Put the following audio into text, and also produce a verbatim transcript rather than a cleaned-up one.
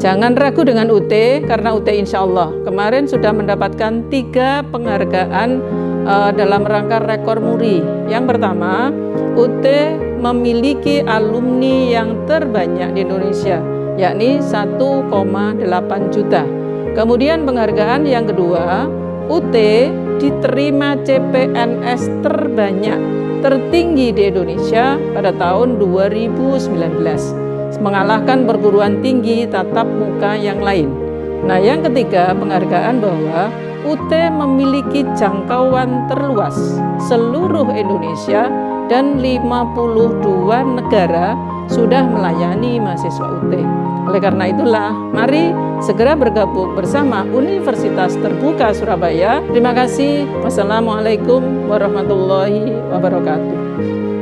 Jangan ragu dengan U T, karena U T insya Allah kemarin sudah mendapatkan tiga penghargaan uh, dalam rangka rekor muri. Yang pertama, U T memiliki alumni yang terbanyak di Indonesia, yakni satu koma delapan juta. Kemudian penghargaan yang kedua, U T diterima C P N S terbanyak, tertinggi di Indonesia pada tahun dua ribu sembilan belas, mengalahkan perguruan tinggi tatap muka yang lain. Nah, yang ketiga, penghargaan bahwa U T memiliki jangkauan terluas seluruh Indonesia dan lima puluh dua negara sudah melayani mahasiswa U T. Oleh karena itulah, mari segera bergabung bersama Universitas Terbuka Surabaya. Terima kasih. Wassalamualaikum warahmatullahi wabarakatuh.